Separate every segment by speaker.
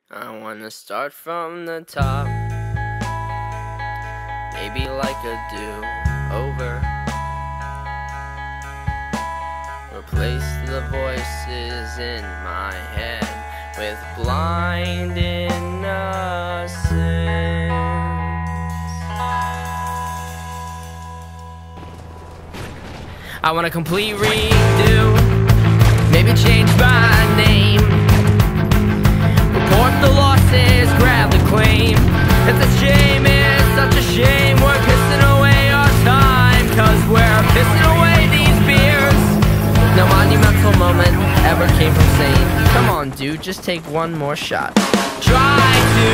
Speaker 1: I wanna start from the top, maybe like a do-over. Replace the voices in my head with blind innocence. I want a complete redo, maybe change my name, report the losses, grab the claim. It's a shame, it's such a shame, we're pissing away our time, 'cause we're pissing away these beers. No monumental moment ever came from saying, come on dude, just take one more shot. Try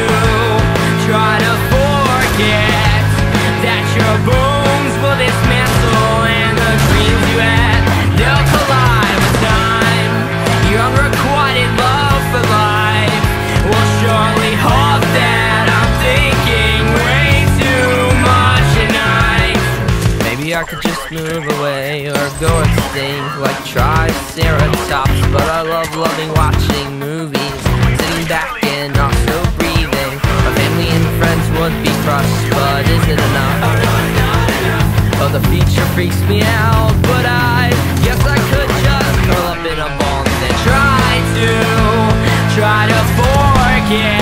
Speaker 1: to forget that your bones will dismantle and the dreams you had, they'll collide with time. Your unrequited love for life will surely halt that. I'm thinking way too much tonight. Maybe I could just move away or go extinct like Triceratops, but I love watching movies, sitting back and also breathing. My family and friends would be crushed, but is it enough? Oh, the future freaks me out, but I guess I could just curl up in a ball and then try to forget